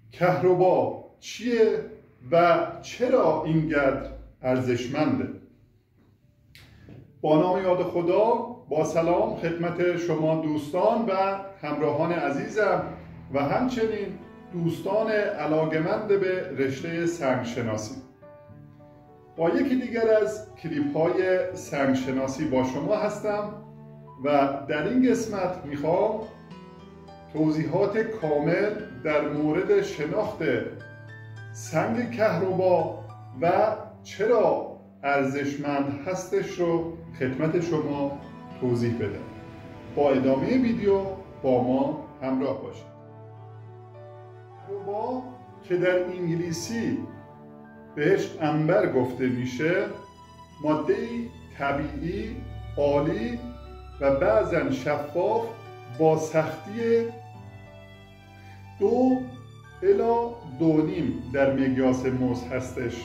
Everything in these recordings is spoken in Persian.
کهربا چیه و چرا اینقدر ارزشمنده؟ با نام یاد خدا، با سلام خدمت شما دوستان و همراهان عزیزم و همچنین دوستان علاقه‌مند به رشته سنگشناسی. با یکی دیگر از کلیپ های سنگشناسی با شما هستم و در این قسمت میخوام توضیحات کامل در مورد شناخت سنگ کهربا و چرا ارزشمند هستش رو خدمت شما توضیح بدم. با ادامه ویدیو با ما همراه باشید. کهربا که در انگلیسی بهش انبر گفته میشه، ماده طبیعی عالی و بعضا شفاف با سختی 2 الی 2.5 در مقیاس مس هستش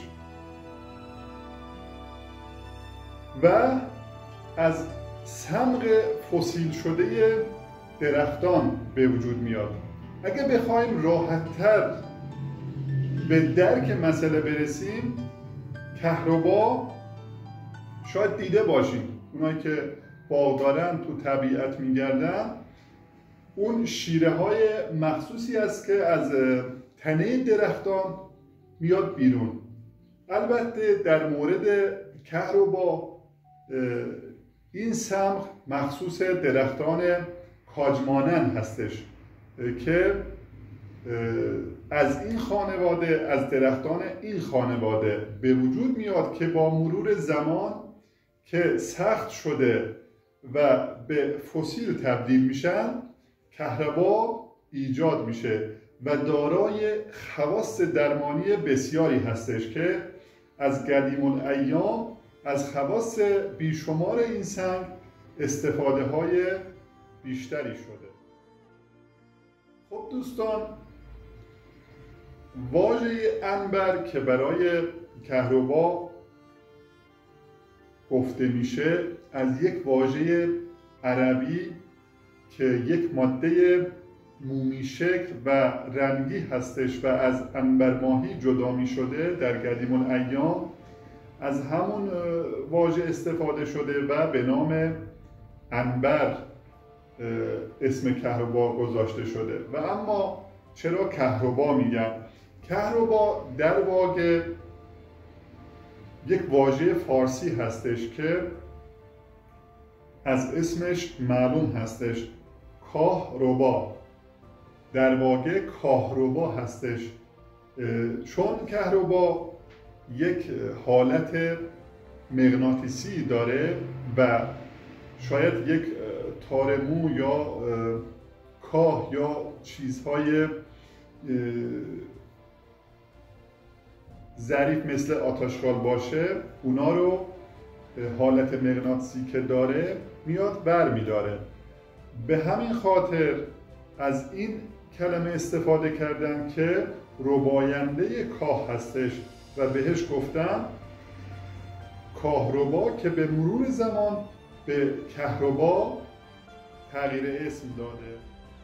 و از صمغ فسیل شده درختان به وجود میاد. اگه بخوایم راحت‌تر به درک مسئله برسیم، کهربا شاید دیده باشیم، اونایی که باغ دارن تو طبیعت میگردن، اون شیره های مخصوصی است که از تنه درختان میاد بیرون. البته در مورد کهربا این صمغ مخصوص درختان کاجمانند هستش که از این خانواده، از درختان این خانواده به وجود میاد که با مرور زمان که سخت شده و به فسیل تبدیل میشن، کهربا ایجاد میشه و دارای خواص درمانی بسیاری هستش که از قدیم الایام از خواص بیشمار این سنگ استفاده های بیشتری شده. خب دوستان، واژه انبر که برای کهربا گفته میشه از یک واژه عربی که یک ماده مومی شکل و رنگی هستش و از عنبر ماهی جدا می شده، در قدیم الایام از همون واژه استفاده شده و به نام انبر اسم کهربا گذاشته شده. و اما چرا کهربا میگم؟ کهربا در واقع یک واژه فارسی هستش که از اسمش معلوم هستش، کاهربا، در واقع کاهربا هستش، چون کهربا یک حالت مغناطیسی داره و شاید یک تار مو یا کاه یا چیزهای ظریف مثل آتش‌خال باشه، اونا رو حالت مغناطیسی که داره میاد بر میداره. به همین خاطر از این کلمه استفاده کردن که رباینده کاه هستش و بهش گفتن کاهربا که به مرور زمان به کهربا تغییر اسم داده.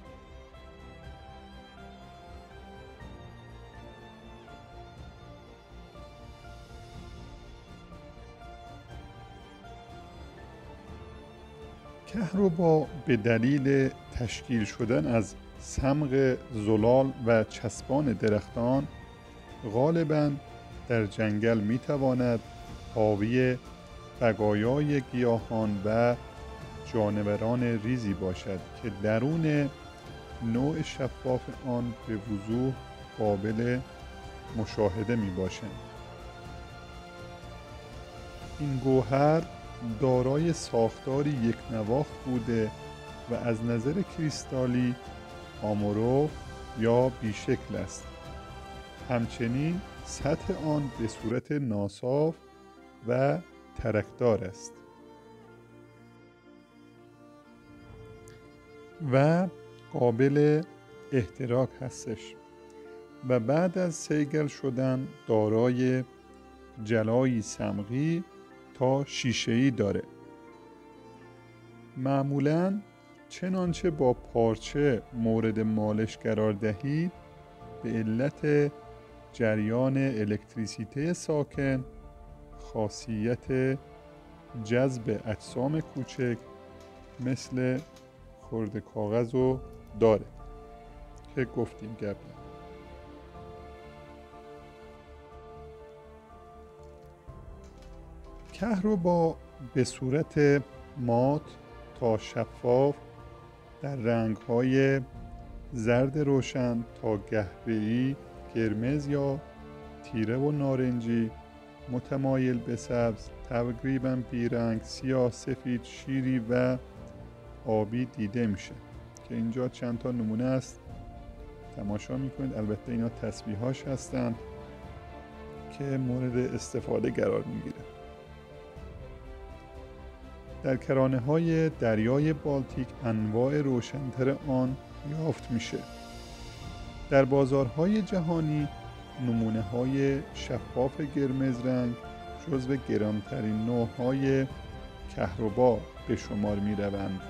کهربا به دلیل تشکیل شدن از صمغ زلال و چسبان درختان غالباً در جنگل میتواند حاوی بقایای گیاهان و جانوران ریزی باشد که درون نوع شفاف آن به وضوح قابل مشاهده می باشند. این گوهر دارای ساختاری یک نواخت بوده و از نظر کریستالی آمورف یا بیشکل است. همچنین سطح آن به صورت ناصاف و ترکدار است و قابل احتراق هستش و بعد از صیقل شدن دارای جلایی صمغی تا شیشه‌ای داره. معمولاً چنانچه با پارچه مورد مالش قرار دهید به علت جریان الکتریسیته ساکن خاصیت جذب اجسام کوچک مثل خرده کاغذ رو داره که گفتیم قبلا. کهربا به صورت مات تا شفاف در رنگ‌های زرد روشن تا قهوه‌ای، قرمز یا تیره و نارنجی، متمایل به سبز، تقریباً بیرنگ، سیاه، سفید، شیری و آبی دیده میشه که اینجا چند تا نمونه است تماشا میکنید. البته اینا تسبیحاش هستن که مورد استفاده قرار میگیره. در کرانه‌های دریای بالتیک انواع روشن‌تر آن یافت میشه. در بازارهای جهانی نمونه‌های شفاف قرمز رنگ جزو گرانترین نوع‌های کهربا به شمار می‌روند.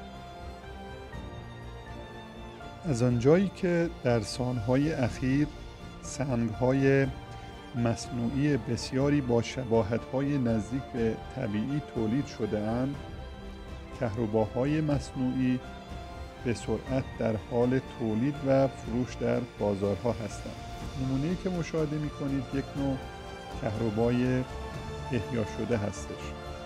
از آنجایی که در سالهای اخیر سنگ‌های مصنوعی بسیاری با شباهت‌های نزدیک به طبیعی تولید شده‌اند، کهرباهای مصنوعی به سرعت در حال تولید و فروش در بازارها هستند. نمونه‌ای که مشاهده می‌کنید یک نوع کهربای احیا شده هستش.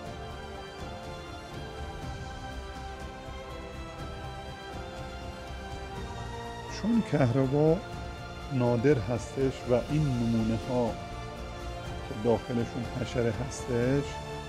چون کهربا نادر هستش و این نمونه‌ها که داخلشون حشره هستش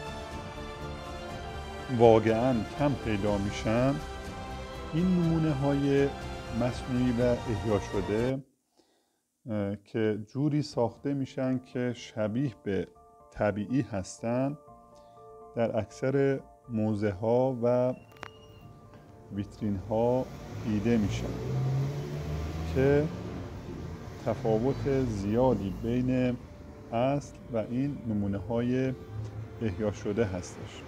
واقعاً کم پیدا میشن، این نمونه‌های مصنوعی و احیا شده که جوری ساخته میشن که شبیه به طبیعی هستن در اکثر موزه‌ها و ویترین‌ها دیده میشن که تفاوت زیادی بین اصل و این نمونه‌های احیا شده هستش.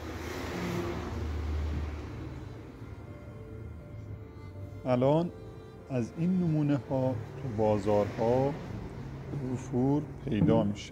الان از این نمونه‌ها تو بازارها وفور پیدا میشه.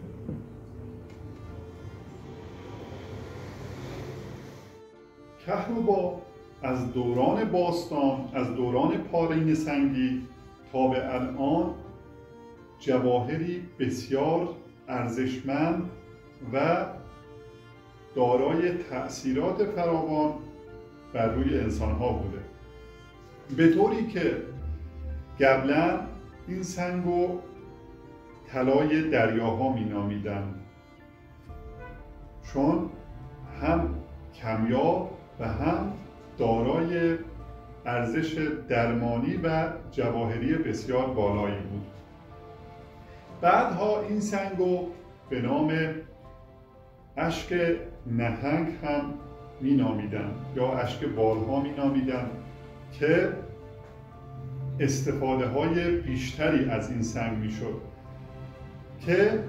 کهربا از دوران باستان، از دوران پارین سنگی تا به الان جواهری بسیار ارزشمند و دارای تأثیرات فراوان بر روی انسان‌ها بوده، به طوری که قبلا این سنگو طلای دریاها می‌نامیدند، چون هم کمیاب و هم دارای ارزش درمانی و جواهری بسیار بالایی بود. بعدها این سنگو به نام اشک نهنگ هم می‌نامیدند یا اشک بالها می‌نامیدند که استفاده های بیشتری از این سنگ میشد که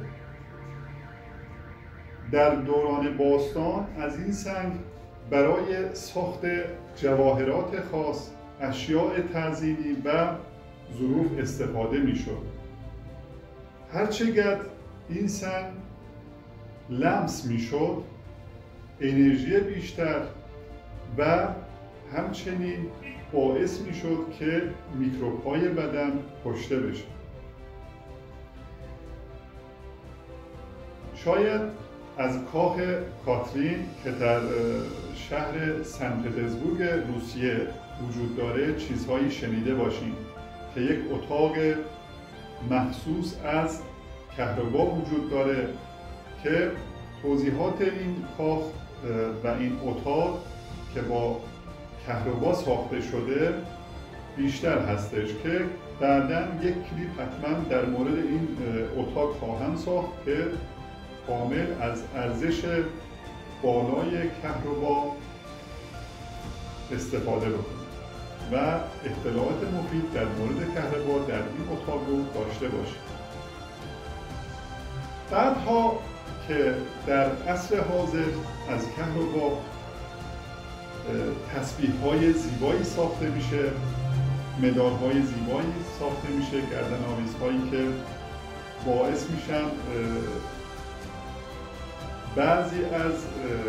در دوران باستان از این سنگ برای ساخت جواهرات خاص، اشیاء تزیینی و ظروف استفاده میشد. هرچقدر این سنگ لمس میشد، انرژی بیشتر و همچنین باعث میشد که میکروب‌های بدن کشته بشه. شاید از کاخ کاترین که در شهر سن پترزبورگ روسیه وجود داره چیزهایی شنیده باشین که یک اتاق مخصوص از کهربا وجود داره که توضیحات این کاخ و این اتاق که با کهربا ساخته شده بیشتر هستش که بعداً یک کلیپ حتما در مورد این اتاق خواهم ساخت که کامل از ارزش بالای کهربا استفاده بکنید و اطلاعات مفید در مورد کهربا در این اتاق رو داشته باشید. بعدها که در عصر حاضر از کهربا تسبیح‌های زیبایی ساخته میشه مدال‌های زیبایی ساخته میشه، گردن‌آویزهایی که باعث میشن بعضی از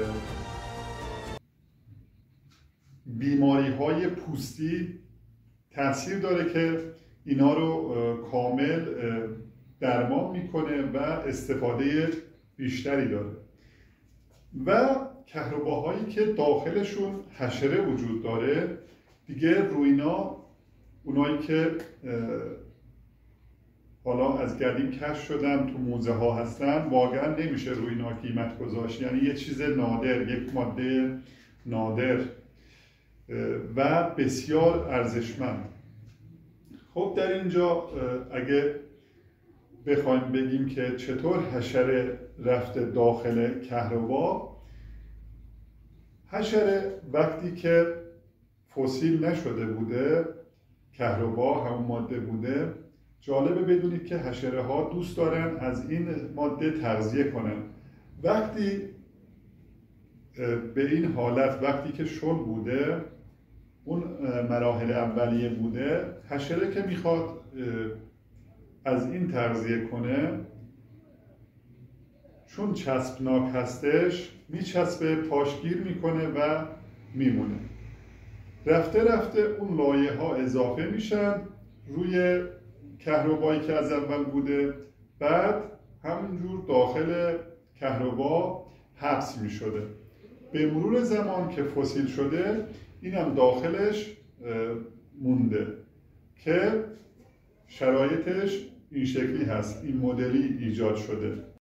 بیماری‌های پوستی تاثیر داره که اینا رو کامل درمان میکنه و استفاده بیشتری داره. و کهرباهایی که داخلشون حشره وجود داره دیگه روینا، اونایی که حالا از قدیم کشف شدن تو موزه ها هستن، واقعا نمیشه روی اینا قیمت گذاشت. یعنی یه چیز نادر، یک ماده نادر و بسیار ارزشمند. خب در اینجا اگه بخوایم بگیم که چطور حشره رفته داخل کهربا، حشره وقتی که فسیل نشده بوده، کهربا همون ماده بوده، جالبه بدونید که حشره ها دوست دارن از این ماده تغذیه کنن. وقتی به این حالت، وقتی که شل بوده، اون مراحل اولیه بوده، حشره که میخواد از این تغذیه کنه، چون چسبناک هستش میچسبه، پاشگیر میکنه و میمونه. رفته رفته اون لایه ها اضافه میشن روی کهربایی که از اول بوده، بعد همونجور داخل کهربا حبس میشده. به مرور زمان که فسیل شده، اینم داخلش مونده که شرایطش این شکلی هست، این مدلی ایجاد شده.